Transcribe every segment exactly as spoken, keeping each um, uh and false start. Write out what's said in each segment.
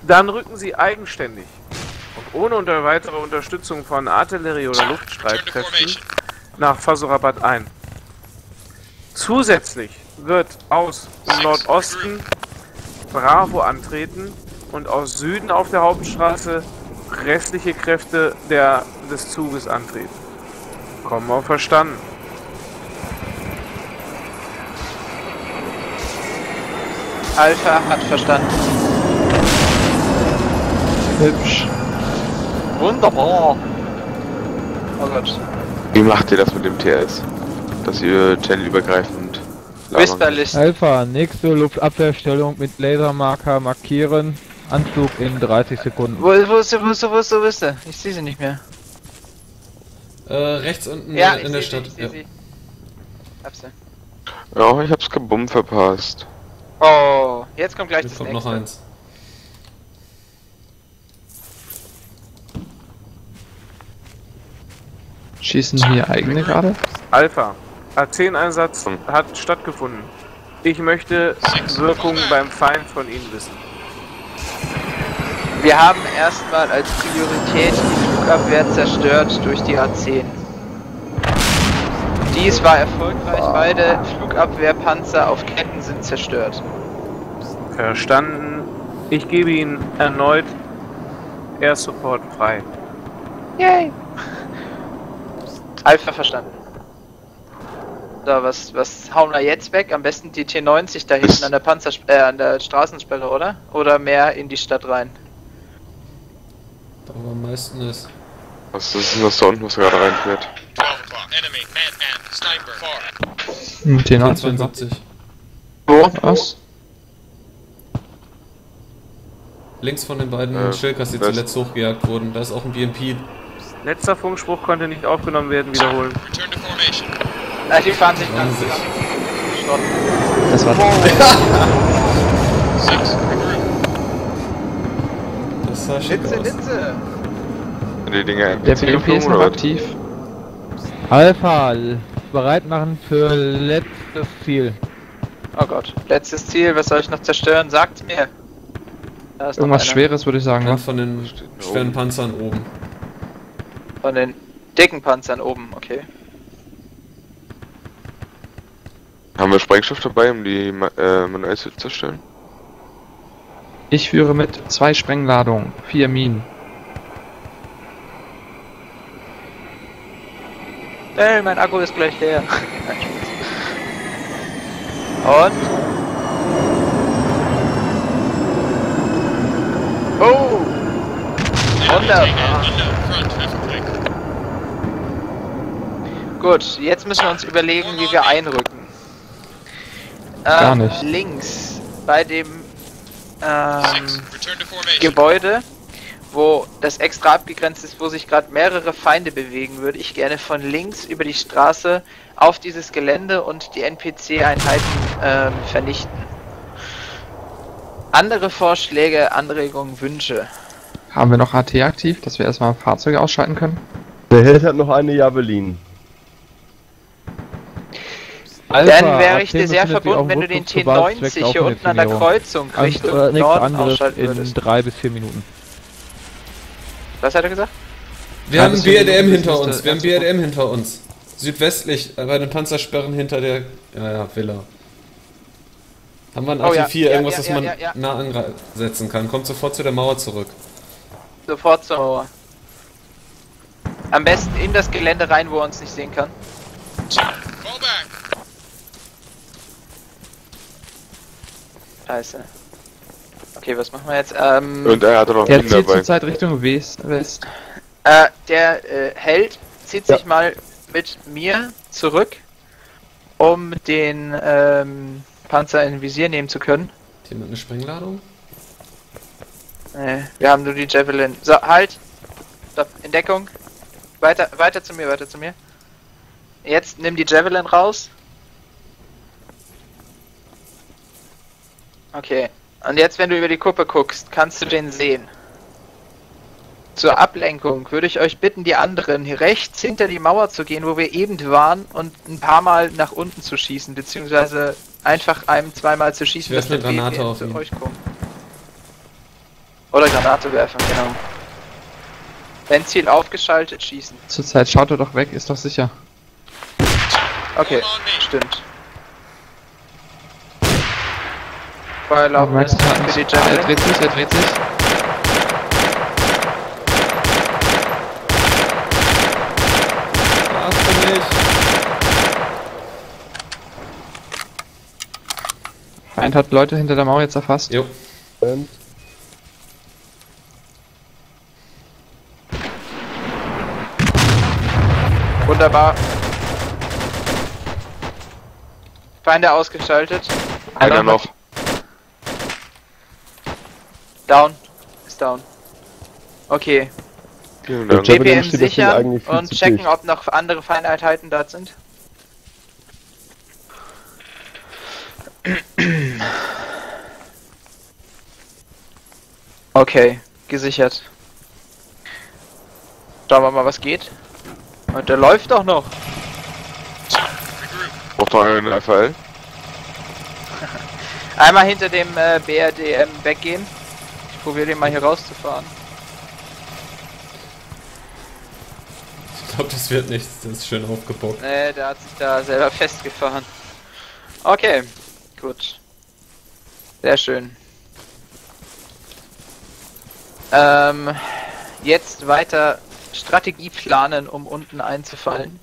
Dann rücken sie eigenständig und ohne unter weitere Unterstützung von Artillerie oder Luftstreitkräften nach Fasorabat ein. Zusätzlich wird aus Nordosten Bravo antreten und aus Süden auf der Hauptstraße restliche Kräfte der, des Zuges antreten. Kommen wir verstanden. Alpha hat verstanden. Hübsch. Wunderbar. Oh Gott. Wie macht ihr das mit dem T S? Dass ihr channelübergreifend Whisperlist. Alpha, nächste Luftabwehrstellung mit Lasermarker markieren. Anflug in dreißig Sekunden. Wo, wo ist sie, wo ist sie, wo ist sie, wo ist sie? Ich sehe sie nicht mehr. Äh, rechts unten Ja, in ich der seh Stadt. Sie, ich seh Ja. sie. Hab sie. Oh, ich hab's gebumm verpasst. Oh, jetzt kommt gleich Jetzt das kommt nächste. noch eins. Schießen hier eigene gerade? Alpha, A zehn Einsatz hat stattgefunden. Ich möchte Wirkung beim Feind von Ihnen wissen. Wir haben erstmal als Priorität die Flugabwehr zerstört durch die A zehn. Dies war erfolgreich, beide Flugabwehrpanzer auf Ketten sind zerstört. Verstanden. Ich gebe Ihnen erneut Air Support frei. Yay! Alpha verstanden. So, was, was hauen wir jetzt weg? Am besten die T neunzig da hinten an der Panzer äh, an der Straßensperre, oder? Oder mehr in die Stadt rein? Da wo am meisten ist. Was ist denn das da unten, was gerade reinfährt? Hm, T neunzehn. zweiundsiebzig. Wo? Was? Links von den beiden Äh, Schilkers, die West. zuletzt hochgejagt wurden. Da ist auch ein B M P. Letzter Funkspruch konnte nicht aufgenommen werden. Wiederholen. Na, die fahren sich ganz sich. Stunden. Das war Das sah schick Litze, aus. Litze! Sind die Dinger Der B M P ist noch oder was? aktiv. Alpha, bereit machen für letztes Ziel. Oh Gott. Letztes Ziel, was soll ich noch zerstören? Sagt's mir. Da ist noch Irgendwas einer. Schweres würde ich sagen, Einer was? von den Steht da schweren oben. Panzern oben. Von den dicken Panzern oben, okay. Haben wir Sprengstoff dabei, um die ma- äh, manuell zu zerstören? Ich führe mit zwei Sprengladungen, vier Minen. Ey, mein Akku ist gleich leer. Und? Oh! Wunderbar. Gut, jetzt müssen wir uns überlegen, wie wir einrücken. Ähm, Gar nicht. Links bei dem ähm, Gebäude, wo das extra abgegrenzt ist, wo sich gerade mehrere Feinde bewegen, würde ich gerne von links über die Straße auf dieses Gelände und die N P C-Einheiten ähm, vernichten. Andere Vorschläge, Anregungen, Wünsche? Haben wir noch A T aktiv, dass wir erstmal Fahrzeuge ausschalten können? Der Held hat noch eine Javelin. Dann wäre ich dir sehr befindet sich verbunden, auf wenn du den Rückflug T zur Basis neunzig zwecks hier unten an der Aufnahme. Kreuzung An- Richtung äh, nächster Norden Angriff ausschalten in würdest. drei bis vier Minuten. Was hat er gesagt? Wir Ja, haben das B R D M ist hinter das uns. Wir haben erste B R D M hinter uns. Südwestlich, äh, bei den Panzersperren hinter der ja, ja, Villa. Haben wir ein Oh A T ja, vier, ja, irgendwas, ja, das ja, man ja, ja. nah ansetzen kann. Kommt sofort zu der Mauer zurück. Sofort zur Mauer. Am besten in das Gelände rein, wo er uns nicht sehen kann. Scheiße. Okay, was machen wir jetzt? Ähm, Und er hatte noch Der einen zieht dabei. zurzeit Richtung West. West. äh, der äh, Held zieht Ja. sich mal mit mir zurück, um den ähm, Panzer in Visier nehmen zu können. Hat jemand eine Sprengladung? Nee, wir haben nur die Javelin. So, halt! Stopp, in Deckung. Weiter, weiter zu mir, weiter zu mir. Jetzt nimm die Javelin raus. Okay. Und jetzt, wenn du über die Kuppe guckst, kannst du den sehen. Zur Ablenkung würde ich euch bitten, die anderen hier rechts hinter die Mauer zu gehen, wo wir eben waren, und ein paar Mal nach unten zu schießen, beziehungsweise einfach einem zweimal zu schießen, Ich werf dass eine wir Granate auf zu ihn. euch kommen. Oder Granate werfen, genau. Wenn Ziel aufgeschaltet, schießen. Zurzeit schaut er doch weg, ist doch sicher. Okay, stimmt. Feuerlaufnis für die Er Javelin. dreht sich, er dreht sich. War's für mich. Feind hat Leute hinter der Mauer jetzt erfasst. Jo. Und Wunderbar. Feinde ausgeschaltet. Einer noch. Down. Ist down. Okay. Vielen Ja, Dank. Javelin G P M steht das Ding sichern eigentlich viel und zu checken, dicht. ob noch andere Feindeinheiten dort sind. Okay, gesichert. Schauen wir mal, was geht. Und der läuft doch noch. Braucht noch einen F L? Einmal hinter dem äh, B R D M weggehen. Ich probiere den mal hier rauszufahren. Ich glaube, das wird nichts. Das ist schön aufgebockt. Nee, der hat sich da selber festgefahren. Okay, gut. Sehr schön. Ähm, jetzt weiter Strategie planen, um unten einzufallen.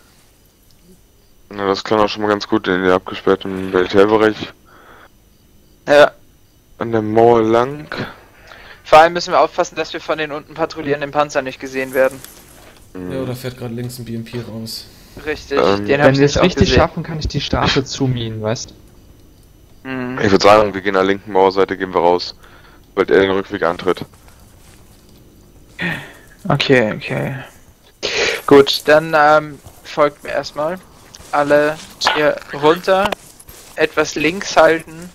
Na, das kann auch schon mal ganz gut in den abgesperrten Militärbereich. Ja. An der Mauer lang. Vor allem müssen wir aufpassen, dass wir von den unten patrouillierenden Panzern nicht gesehen werden. Ja, da fährt gerade links ein B M P raus. Richtig, Ähm, den habe Wenn ich wir nicht es auch richtig gesehen. schaffen, kann ich die Straße zuminen, weißt? Hm. Ich würde sagen, wir gehen an der linken Mauerseite, gehen wir raus. Weil er den Rückweg antritt. Okay, okay. Gut, dann ähm, folgt mir erstmal. Alle hier runter, etwas links halten.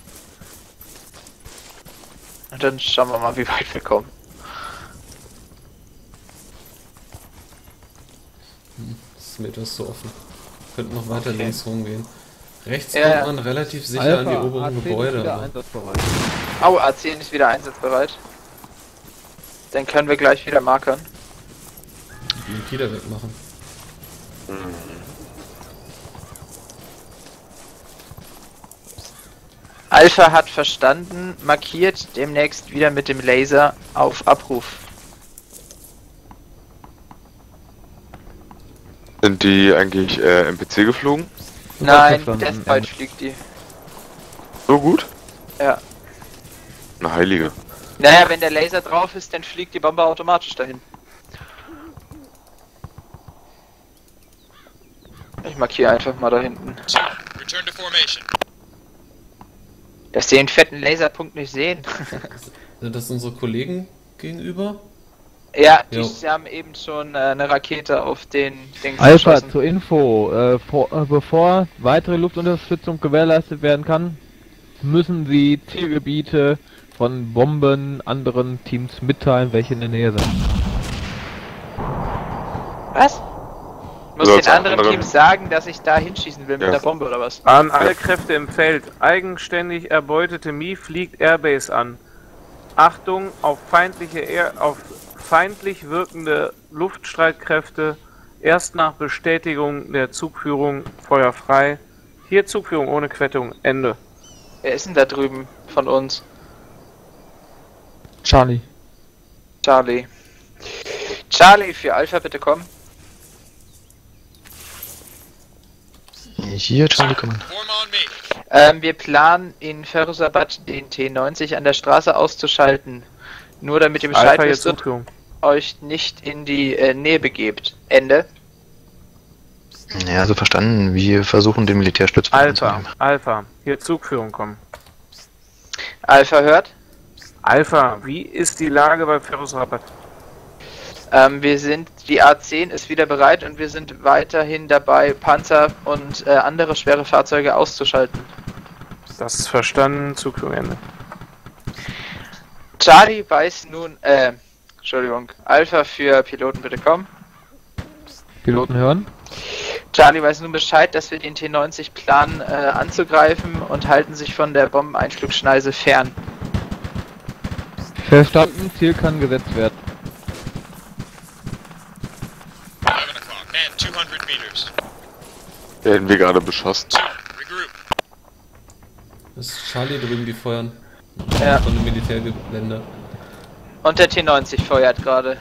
Und dann schauen wir mal, wie weit wir kommen. Das ist mir etwas zu offen. Könnten noch weiter Okay. links rumgehen. Rechts Ja, kommt man relativ sicher an die oberen Gebäude. Aber einsatzbereit. Au, A zehn ist wieder einsatzbereit. Dann können wir gleich wieder markern. B M P da wegmachen. Alpha hat verstanden, markiert demnächst wieder mit dem Laser auf Abruf. Sind die eigentlich äh, M P C geflogen? Nein, verstanden, Deathbite fliegt die. So gut? Ja. Eine heilige. Naja, wenn der Laser drauf ist, dann fliegt die Bombe automatisch dahin. Ich markiere einfach mal da hinten. Return to formation. Dass sie den fetten Laserpunkt nicht sehen. Sind das unsere Kollegen gegenüber? Ja, die Jo. haben eben schon äh, eine Rakete auf den Ding Alpha, geschossen. zur Info, äh, vor, äh, bevor weitere Luftunterstützung gewährleistet werden kann, müssen Sie Zielgebiete von Bomben anderen Teams mitteilen, welche in der Nähe sind. Was? Muss Also den als anderen andere- Teams sagen, dass ich da hinschießen will mit Ja. der Bombe oder was? An alle Kräfte im Feld. Eigenständig erbeutete Mii fliegt Airbase an. Achtung auf feindliche Air auf feindlich wirkende Luftstreitkräfte. Erst nach Bestätigung der Zugführung Feuer frei. Hier Zugführung ohne Quettung. Ende. Wer ist denn da drüben von uns? Charlie. Charlie. Charlie, für Alpha bitte kommen. Hier, Charlie, komm. Form on me. Ähm, wir planen in Ferrosabat den T neunzig an der Straße auszuschalten. Nur damit ihr Bescheid Alpha hier wisst und Zugführung. euch nicht in die äh, Nähe begebt. Ende. Ja, so verstanden. Wir versuchen den Militärstützpunkt Alpha, anzunehmen. Alpha, hier Zugführung kommen. Alpha hört. Alpha, wie ist die Lage bei Ferrosrabat? Ähm, wir sind, die A zehn ist wieder bereit und wir sind weiterhin dabei, Panzer und äh, andere schwere Fahrzeuge auszuschalten. Das ist verstanden, Zugführung Ende. Charlie weiß nun, äh, Entschuldigung, Alpha für Piloten bitte kommen. Piloten hören? Charlie weiß nun Bescheid, dass wir den T neunzig planen äh, anzugreifen und halten sich von der Bombeneinschlugschneise fern. Verstanden, Ziel kann gesetzt werden. eleven o'clock. And two hundred meters. Werden wir gerade beschossen. Two. Regroup. Das ist Charlie drüben, die feuern. Ja. Von dem Militärgelände. Und der T neunzig feuert gerade.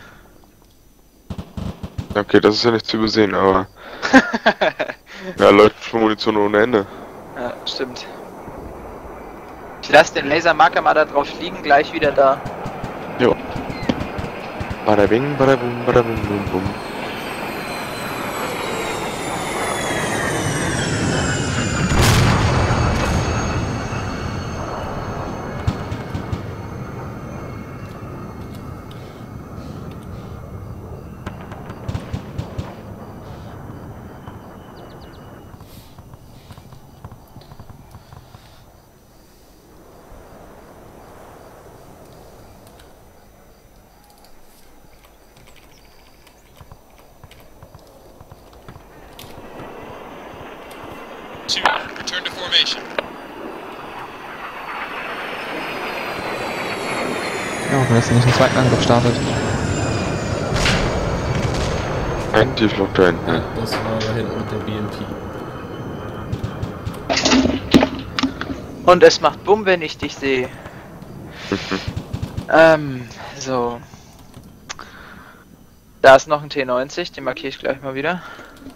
Okay, das ist ja nicht zu übersehen, aber... ja, läuft schon Munition ohne Ende. Ja, stimmt. Ich lasse den Lasermarker mal da drauf liegen, gleich wieder da. Jo. Bada bing, bada bum, bada bum, bum, bum. Two. Return to formation. Ja, wenn es nicht einen zweiten Angriff startet. Ein Tieflock da hinten. Ja, das war da hinten mit der B M P. Und es macht Bumm, wenn ich dich sehe. ähm, so. Da ist noch ein T neunzig, den markiere ich gleich mal wieder.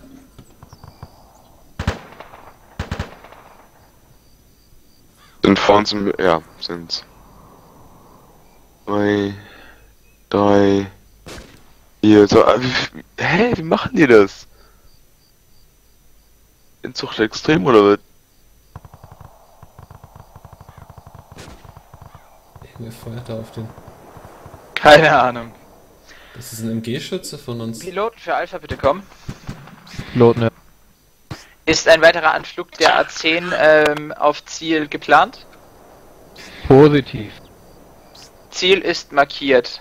Sind vor uns im... ja, sind's. Drei... Drei... Vier... So, äh, wie, hä, wie machen die das? Inzucht extrem oder was? Wer feuert da auf den? Keine Ahnung. Das ist ein M G-Schütze von uns. Piloten für Alpha, bitte kommen. Piloten, ja. Ist ein weiterer Anflug der A zehn ähm, auf Ziel geplant? Positiv. Ziel ist markiert.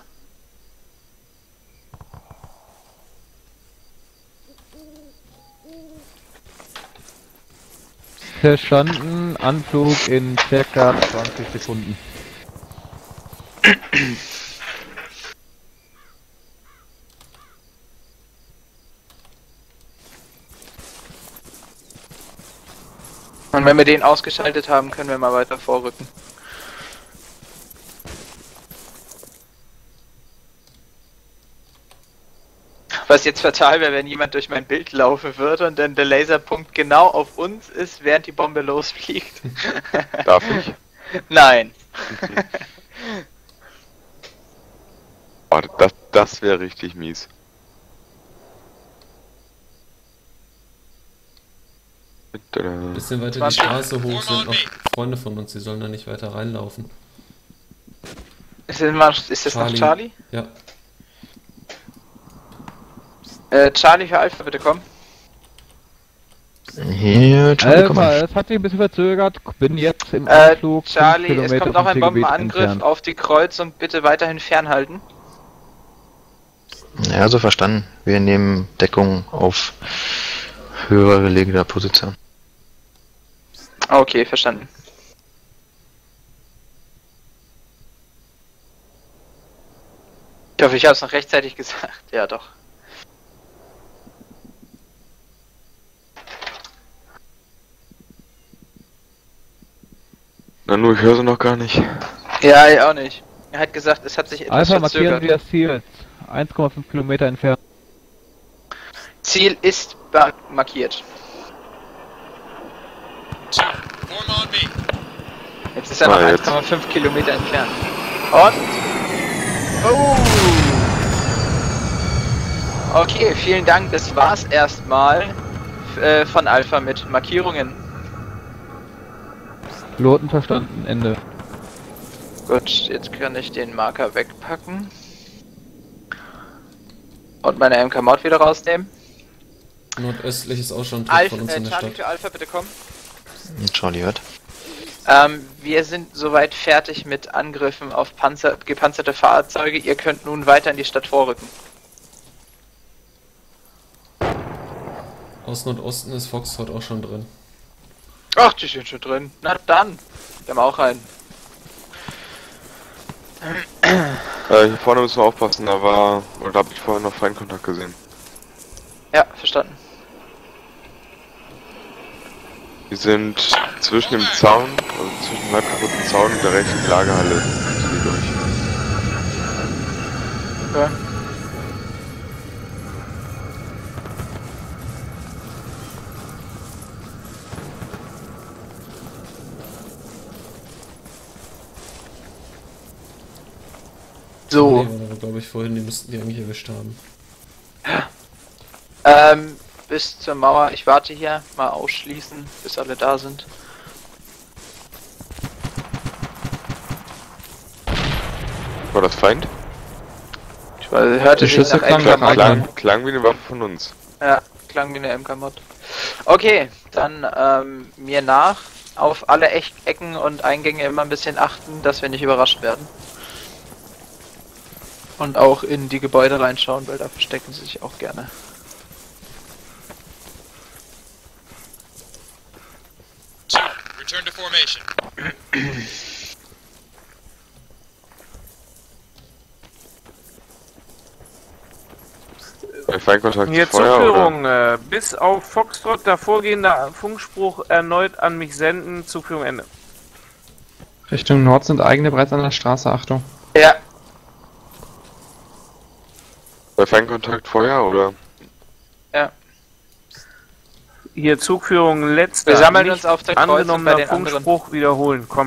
Verstanden, Anflug in circa zwanzig Sekunden. Und wenn wir den ausgeschaltet haben, können wir mal weiter vorrücken. Was jetzt fatal wäre, wenn jemand durch mein Bild laufen würde und dann der Laserpunkt genau auf uns ist, während die Bombe losfliegt. Darf ich? Nein. Oh, das, das wäre richtig mies. Ein bisschen weiter die zwanzig. Straße hoch sind noch Freunde von uns, die sollen da nicht weiter reinlaufen. Ist das, mal, ist das Charlie. noch Charlie? Ja. Äh, Charlie für Alpha, bitte komm. Hier, Charlie, komm Alpha, mal. es hat sich ein bisschen verzögert. Bin jetzt im Äh, Anflug. fünf Charlie, es Kilometer kommt noch vom ein Zielgebiet Bombenangriff entfernt. auf die Kreuzung, bitte weiterhin fernhalten. Ja, so verstanden. Wir nehmen Deckung auf höher gelegener Position. Okay, verstanden. Ich hoffe, ich habe es noch rechtzeitig gesagt. Ja, doch. Na nur, ich höre sie noch gar nicht. Ja, ich auch nicht. Er hat gesagt, es hat sich etwas Alpha, markieren verzögert. Sie das Ziel. eins Komma fünf Kilometer entfernt. Ziel ist ba- markiert. Two. Form on me. Jetzt ist er noch Ah, jetzt. eins Komma fünf Kilometer entfernt. Und... Oh! Okay, vielen Dank. Das war's erstmal äh, von Alpha mit Markierungen. Piloten verstanden, Ende. Gut, jetzt kann ich den Marker wegpacken. Und meine M K-Mod wieder rausnehmen. Nordöstlich ist auch schon ein Trupp Alpha, von uns äh, in der Charlie Stadt. für Alpha, bitte kommen. Charlie hört. Ähm, wir sind soweit fertig mit Angriffen auf Panzer gepanzerte Fahrzeuge. Ihr könnt nun weiter in die Stadt vorrücken. Aus Nordosten ist Foxtrot auch schon drin. Ach, die sind schon drin. Na dann. Wir haben auch einen. Äh, hier vorne müssen wir aufpassen, da war, oder da habe ich vorhin noch Feindkontakt gesehen. Ja, verstanden. Wir sind zwischen dem Zaun, also zwischen dem halb kaputten Zaun und der rechten Lagerhalle. Sind die durch. Ja. So. Nee, war glaube ich vorhin, die müssten die eigentlich erwischt haben. Ähm, bis zur Mauer. Ich warte hier. Mal ausschließen, bis alle da sind. War das Feind? Ich weiß, hörte Die sich Schüsse nach klangen M K nach Mod. Klang, klang wie eine Waffe von uns. Ja, klang wie eine M K Mod. Okay, dann ähm, mir nach. Auf alle Echt Ecken und Eingänge immer ein bisschen achten, dass wir nicht überrascht werden. Und auch in die Gebäude reinschauen, weil da verstecken sie sich auch gerne. Two, return to formation. Bei Feindkontakt Hier Feuer, Zugführung, äh, bis auf Foxtrot davorgehender Funkspruch erneut an mich senden, Zugführung Ende. Richtung Nord sind eigene bereits an der Straße, Achtung. Ja, Bei Feindkontakt Feuer, oder? Hier Zugführung letzter. wir sammeln nicht uns auf der Kreuz und bei angenommener den anderen. Funkspruch wiederholen, komm.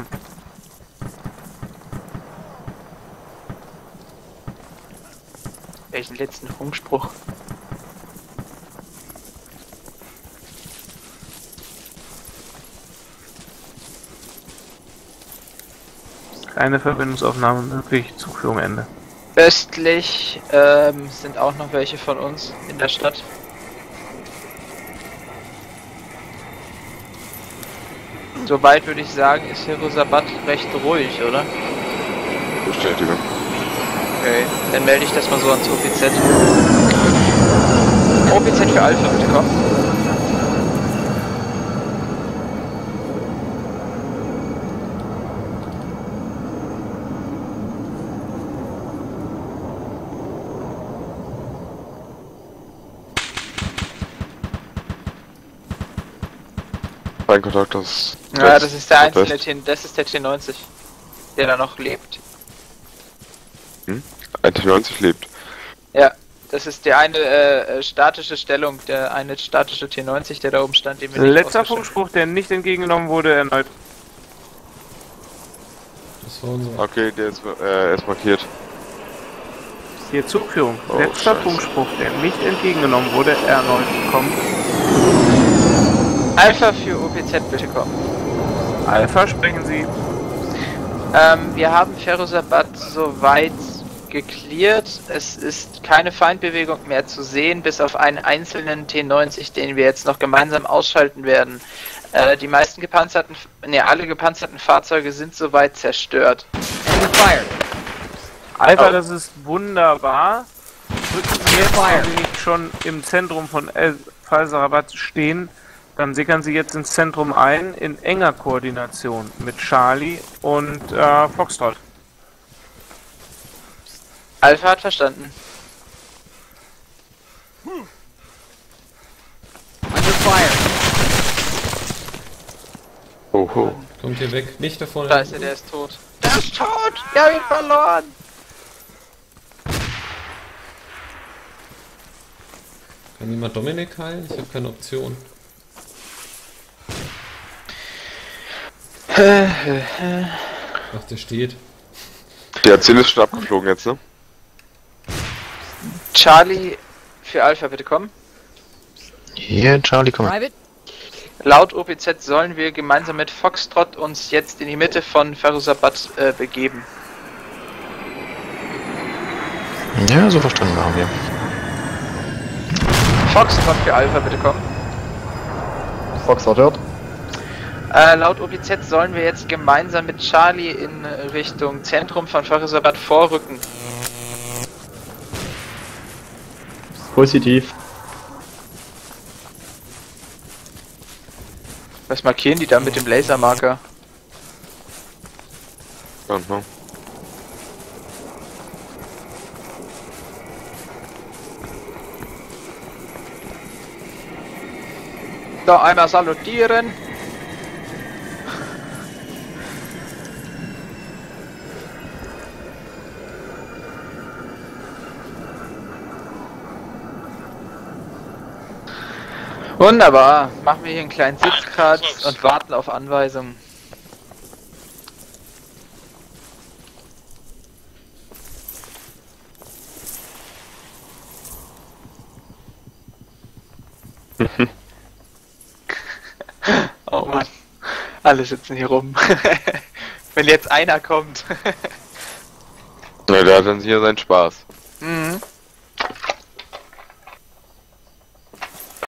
Welchen letzten Funkspruch? Keine Verbindungsaufnahme möglich, Zugführung Ende. Östlich ähm, sind auch noch welche von uns in der Stadt. Soweit würde ich sagen, ist Hirosabat recht ruhig, oder? Bestätigung. Okay, dann melde ich das mal so ans O P Z. O P Z für Alpha, bitte komm. Feindkontakt aus. Ja, das ist der einzelne West. T, das ist der T neunzig, der da noch lebt. Ein T neunzig lebt. Ja, das ist der eine äh, statische Stellung, der eine statische T neunzig, der da oben stand, den wir nicht Letzter ausgestellt Funkspruch, der nicht entgegengenommen wurde, erneut. Das war unser. Okay, der ist, äh, ist markiert. Hier Zugführung, Oh, letzter Scheiße. Funkspruch, der nicht entgegengenommen wurde, erneut. Komm. Alpha für O P Z, bitte kommen. Alpha, sprechen Sie. Ähm, wir haben Ferrosabat soweit geklärt. Es ist keine Feindbewegung mehr zu sehen, bis auf einen einzelnen T neunzig, den wir jetzt noch gemeinsam ausschalten werden. Äh, die meisten gepanzerten, ne, alle gepanzerten Fahrzeuge sind soweit zerstört. Alpha, Oh. das ist wunderbar. Drücken Sie jetzt, wenn Sie nicht schon im Zentrum von El Falsarabat stehen, dann sickern Sie jetzt ins Zentrum ein, in enger Koordination mit Charlie und äh, Foxtrot. Alpha hat verstanden. Oho. Kommt hier weg, nicht davon. Da ist er, der ist tot. Der ist tot! Wir haben ihn verloren! Kann jemand Dominik heilen? Ich habe keine Option. Ach, der steht. Der Ziel ist schon abgeflogen jetzt, ne? Charlie für Alpha, bitte kommen. Hier, Charlie, komm. Laut O P Z sollen wir gemeinsam mit Foxtrot uns jetzt in die Mitte von Ferrosabat äh, begeben. Ja, so verstanden haben wir. Foxtrot für Alpha, bitte kommen. Foxtrot hört. Äh, laut O P Z sollen wir jetzt gemeinsam mit Charlie in Richtung Zentrum von Ferrosabat vorrücken. Positiv. Was markieren die da mit dem Lasermarker? Ja, ne? Da einmal salutieren. Wunderbar. Machen wir hier einen kleinen Sitzkratz und warten auf Anweisungen. Oh Mann. Alle sitzen hier rum. Wenn jetzt einer kommt. Na, der hat dann hier seinen Spaß.